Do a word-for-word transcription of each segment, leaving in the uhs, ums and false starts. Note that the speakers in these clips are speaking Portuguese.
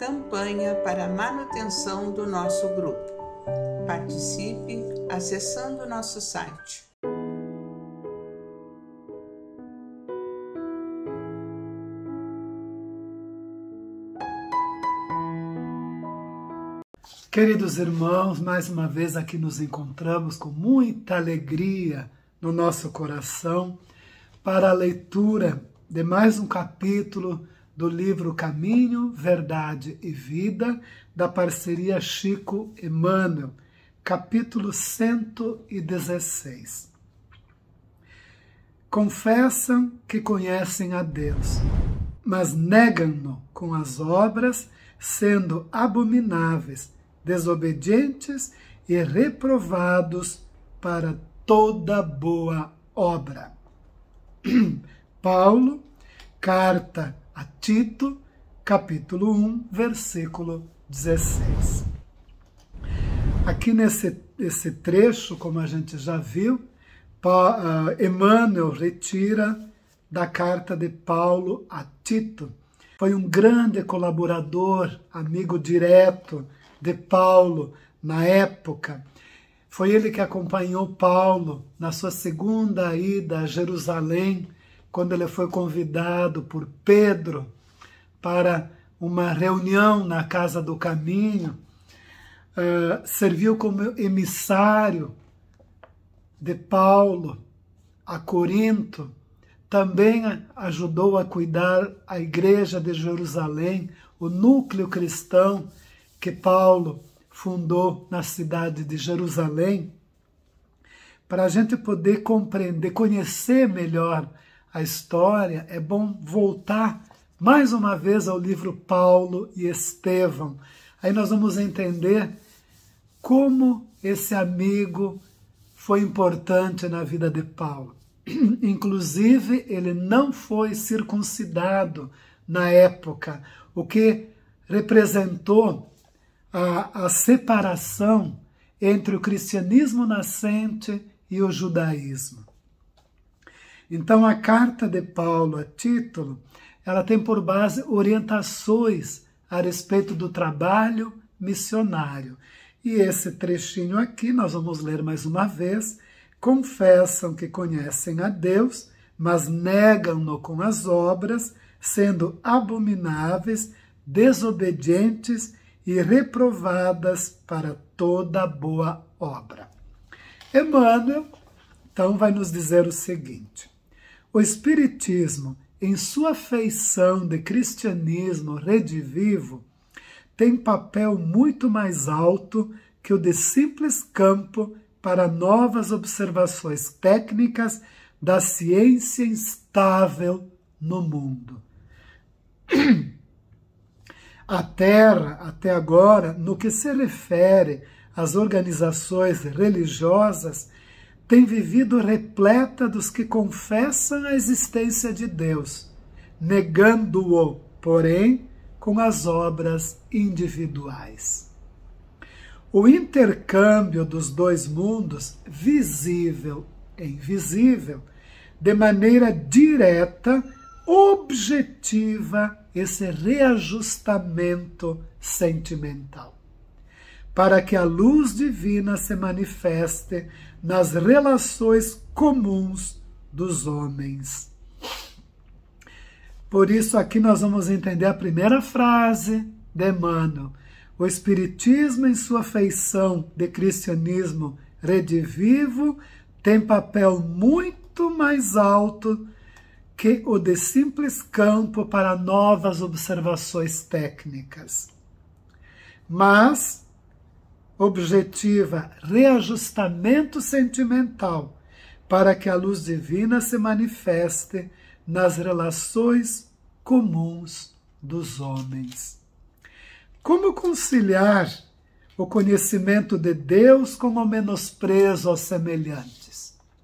campanha para a manutenção do nosso grupo. Participe acessando nosso site. Queridos irmãos, mais uma vez aqui nos encontramos com muita alegria no nosso coração para a leitura de mais um capítulo do livro Caminho, Verdade e Vida, da parceria Chico Emmanuel, capítulo cento e dezesseis. Confessam que conhecem a Deus, mas negam-no com as obras, sendo abomináveis, desobedientes e reprovados para toda boa obra. Paulo, carta a Tito, capítulo um, versículo dezesseis. Aqui nesse, nesse trecho, como a gente já viu, Emmanuel retira da carta de Paulo a Tito. Foi um grande colaborador, amigo direto de Paulo na época. Foi ele que acompanhou Paulo na sua segunda ida a Jerusalém, quando ele foi convidado por Pedro para uma reunião na Casa do Caminho. Uh, serviu como emissário de Paulo a Corinto. Também ajudou a cuidar a igreja de Jerusalém, o núcleo cristão que Paulo fundou na cidade de Jerusalém, para a gente poder compreender, conhecer melhor a história, é bom voltar mais uma vez ao livro Paulo e Estevão. Aí nós vamos entender como esse amigo foi importante na vida de Paulo. Inclusive, ele não foi circuncidado na época, o que representou A, a separação entre o cristianismo nascente e o judaísmo. Então, a carta de Paulo a Tito, ela tem por base orientações a respeito do trabalho missionário. E esse trechinho aqui, nós vamos ler mais uma vez: confessam que conhecem a Deus, mas negam-no com as obras, sendo abomináveis, desobedientes e reprovadas para toda boa obra. Emmanuel, então, vai nos dizer o seguinte: o Espiritismo, em sua feição de cristianismo redivivo, tem papel muito mais alto que o de simples campo para novas observações técnicas da ciência instável no mundo. A Terra, até agora, no que se refere às organizações religiosas, tem vivido repleta dos que confessam a existência de Deus, negando-o, porém, com as obras individuais. O intercâmbio dos dois mundos, visível e invisível, de maneira direta, objetiva esse reajustamento sentimental, para que a luz divina se manifeste nas relações comuns dos homens. Por isso, aqui nós vamos entender a primeira frase de Emmanuel: o Espiritismo, em sua feição de cristianismo redivivo, tem papel muito mais alto que o de simples campo para novas observações técnicas, mas objetiva reajustamento sentimental para que a luz divina se manifeste nas relações comuns dos homens. Como conciliar o conhecimento de Deus com o menosprezo aos semelhantes?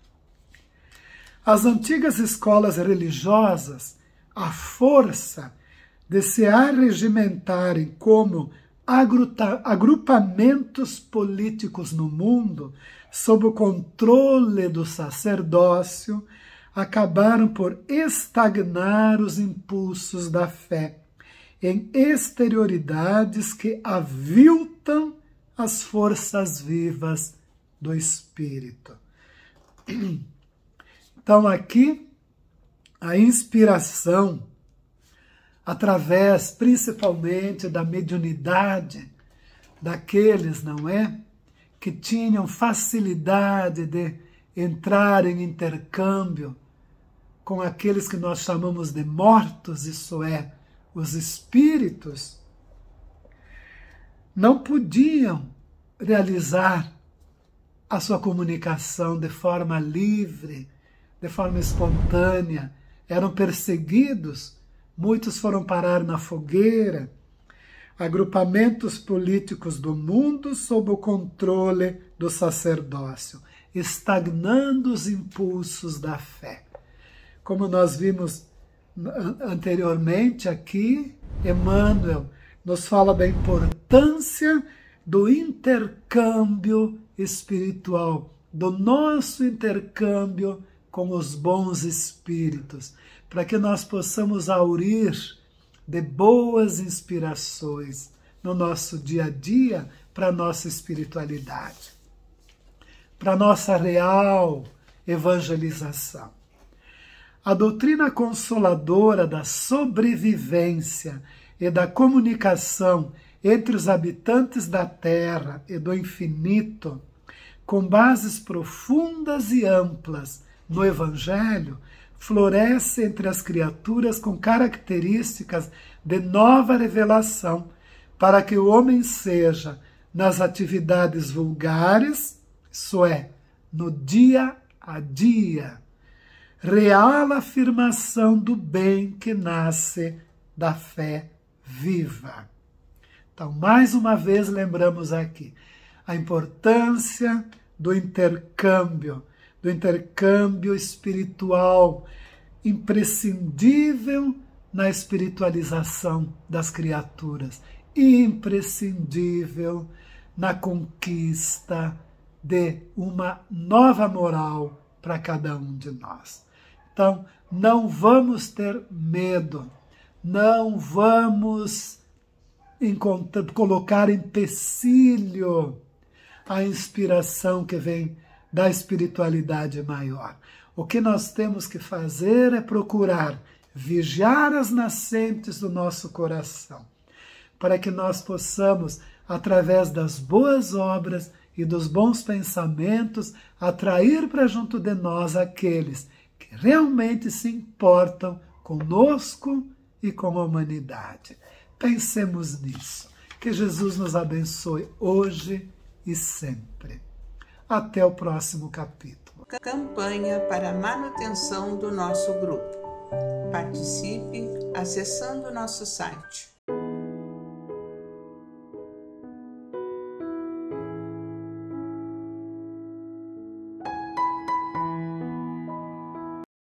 As antigas escolas religiosas, à força de se arregimentarem como agrupamentos políticos no mundo, sob o controle do sacerdócio, acabaram por estagnar os impulsos da fé em exterioridades que aviltam as forças vivas do Espírito. Então, aqui, a inspiração, através principalmente da mediunidade daqueles, não é? Que tinham facilidade de entrar em intercâmbio com aqueles que nós chamamos de mortos, isso é, os espíritos, não podiam realizar a sua comunicação de forma livre, de forma espontânea, eram perseguidos, muitos foram parar na fogueira, agrupamentos políticos do mundo sob o controle do sacerdócio, estagnando os impulsos da fé. Como nós vimos anteriormente aqui, Emmanuel nos fala da importância do intercâmbio espiritual, do nosso intercâmbio com os bons espíritos, para que nós possamos aurir de boas inspirações no nosso dia a dia para a nossa espiritualidade, para a nossa real evangelização. A doutrina consoladora da sobrevivência e da comunicação entre os habitantes da Terra e do infinito, com bases profundas e amplas no Evangelho, floresce entre as criaturas com características de nova revelação, para que o homem seja, nas atividades vulgares, isso é, no dia a dia, real afirmação do bem que nasce da fé viva. Então, mais uma vez, lembramos aqui a importância do intercâmbio, do intercâmbio espiritual, imprescindível na espiritualização das criaturas, imprescindível na conquista de uma nova moral para cada um de nós. Então, não vamos ter medo, não vamos encontrar, colocar empecilho a inspiração que vem da espiritualidade maior. O que nós temos que fazer é procurar vigiar as nascentes do nosso coração, para que nós possamos, através das boas obras e dos bons pensamentos, atrair para junto de nós aqueles que realmente se importam conosco e com a humanidade. Pensemos nisso. Que Jesus nos abençoe hoje e sempre. Até o próximo capítulo. Campanha para a manutenção do nosso grupo. Participe acessando nosso site